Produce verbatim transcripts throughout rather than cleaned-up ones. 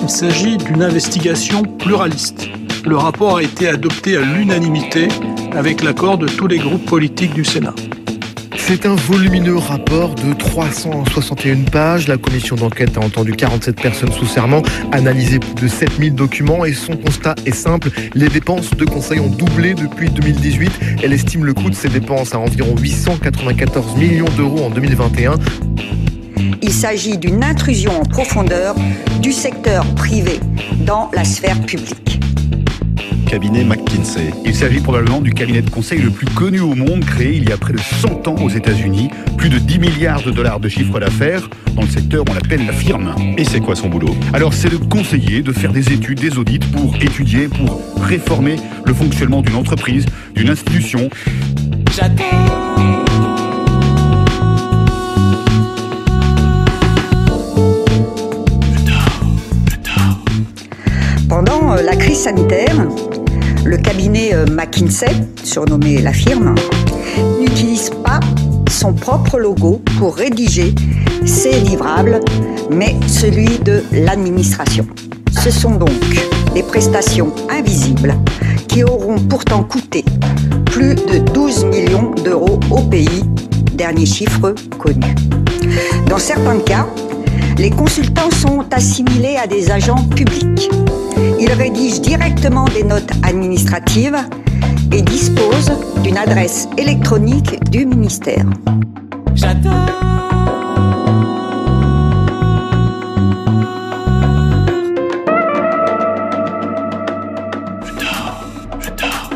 Il s'agit d'une investigation pluraliste. Le rapport a été adopté à l'unanimité avec l'accord de tous les groupes politiques du Sénat. C'est un volumineux rapport de trois cent soixante et une pages. La commission d'enquête a entendu quarante-sept personnes sous serment, analysé plus de sept mille documents et son constat est simple. Les dépenses de conseil ont doublé depuis deux mille dix-huit. Elle estime le coût de ces dépenses à environ huit cent quatre-vingt-quatorze millions d'euros en deux mille vingt et un. Il s'agit d'une intrusion en profondeur du secteur privé dans la sphère publique. Cabinet McKinsey. Il s'agit probablement du cabinet de conseil le plus connu au monde, créé il y a près de cent ans aux États-Unis. Plus de dix milliards de dollars de chiffre d'affaires. Dans le secteur, on l'appelle la firme. Et c'est quoi son boulot? Alors, c'est de conseiller, de faire des études, des audits pour étudier, pour réformer le fonctionnement d'une entreprise, d'une institution. J'adore. Pendant la crise sanitaire, le cabinet McKinsey, surnommé la firme, n'utilise pas son propre logo pour rédiger ses livrables, mais celui de l'administration. Ce sont donc des prestations invisibles qui auront pourtant coûté plus de douze millions d'euros au pays, dernier chiffre connu. Dans certains cas, les consultants sont assimilés à des agents publics. Ils rédigent directement des notes administratives et disposent d'une adresse électronique du ministère. J'adore. J'adore. J'adore.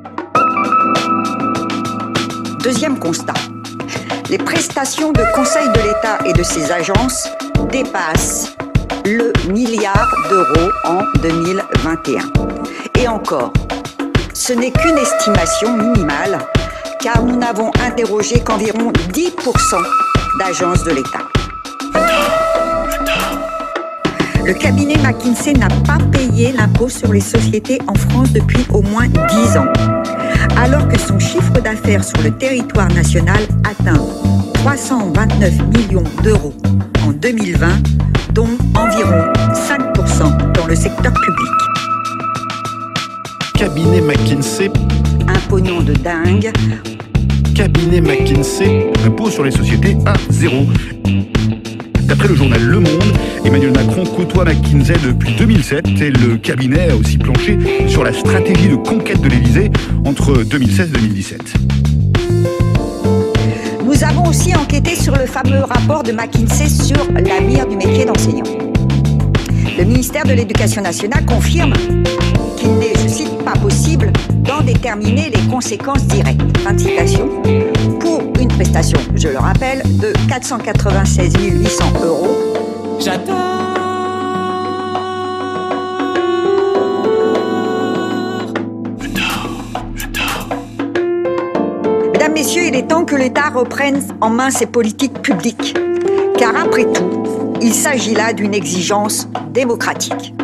Deuxième constat. Les prestations de conseil de l'État et de ses agences dépassent le milliard d'euros en deux mille vingt et un. Et encore, ce n'est qu'une estimation minimale, car nous n'avons interrogé qu'environ dix pour cent d'agences de l'État. Le cabinet McKinsey n'a pas payé l'impôt sur les sociétés en France depuis au moins dix ans, alors que son chiffre d'affaires sur le territoire national atteint trois cent vingt-neuf millions d'euros en deux mille vingt, dont environ cinq pour cent dans le secteur public. Cabinet McKinsey. Un pognon de dingue. Cabinet McKinsey. Impôt sur les sociétés à zéro. D'après le journal Le Monde, Emmanuel Macron côtoie McKinsey depuis deux mille sept et le cabinet a aussi planché sur la stratégie de conquête de l'Élysée entre deux mille seize et deux mille dix-sept. Nous avons aussi enquêté sur le fameux rapport de McKinsey sur l'avenir du métier d'enseignant. Le ministère de l'Éducation nationale confirme qu'il n'est, je cite, pas possible d'en déterminer les conséquences directes. Fin de citation. Pour une prestation, je le rappelle, de quatre cent quatre-vingt-seize mille huit cents euros. J'adore. Mesdames, Messieurs, il est temps que l'État reprenne en main ses politiques publiques. Car après tout, il s'agit là d'une exigence démocratique.